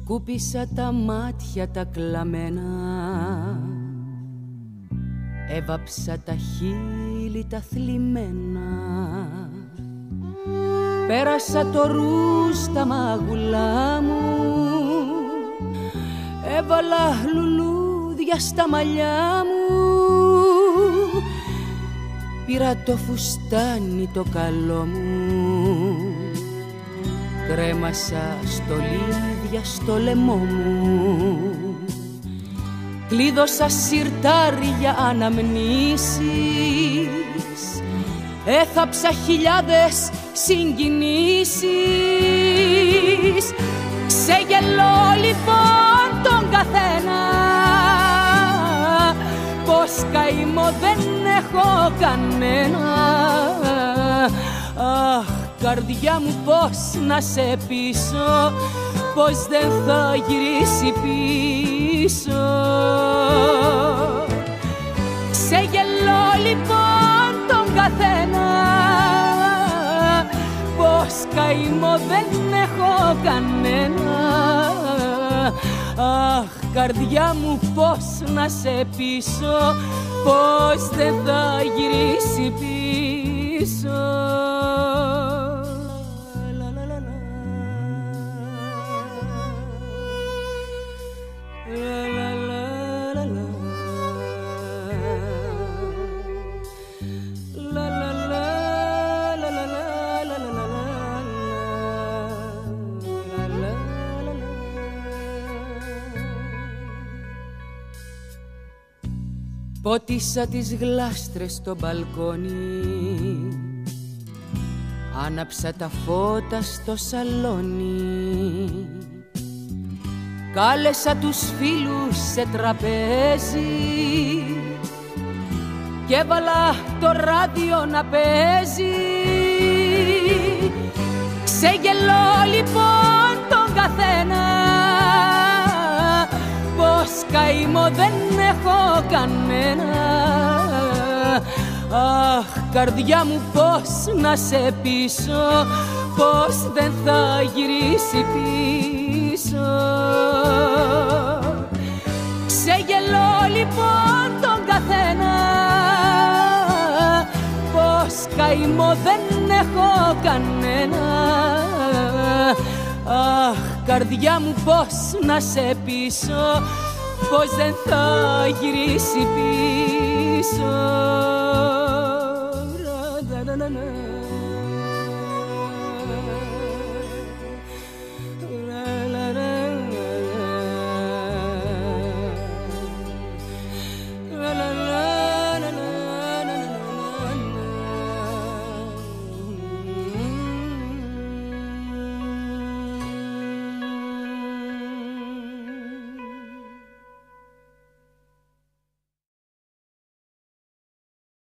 Σκούπισα τα μάτια τα κλαμμένα, έβαψα τα χείλη τα θλιμμένα, πέρασα το ρούζ στα μάγουλά μου, έβαλα λουλούδια στα μαλλιά μου, πήρα το φουστάνι το καλό μου, κρέμασα στολίδια στο λαιμό μου, κλείδωσα σιρτάρια αναμνήσεις, έθαψα χιλιάδες συγκινήσεις. Ξεγελώ λοιπόν τον καθένα, πως καημό δεν έχω κανένα. Αχ, καρδιά μου, πως να σε πείσω, πως δεν θα γυρίσει πίσω. Ξεγελώ λοιπόν τον καθένα, πως καημό δεν έχω κανένα. Αχ, καρδιά μου, πως να σε πείσω, πως δεν θα γυρίσει πίσω. Πότισα τις γλάστρες στο μπαλκόνι, άναψα τα φώτα στο σαλόνι, κάλεσα τους φίλους σε τραπέζι και έβαλα το ράδιο να παίζει. Ξεγελώ λοιπόν τον καθένα, πως καημό δεν έχω κανένα. Αχ, καρδιά μου, πως να σε πείσω, πως δεν θα γυρίσει πίσω. Ξεγελώ λοιπόν τον καθένα, πως καημό δεν έχω κανένα. Αχ, καρδιά μου, πως να σε πείσω, πως δεν θα γυρίσει πίσω.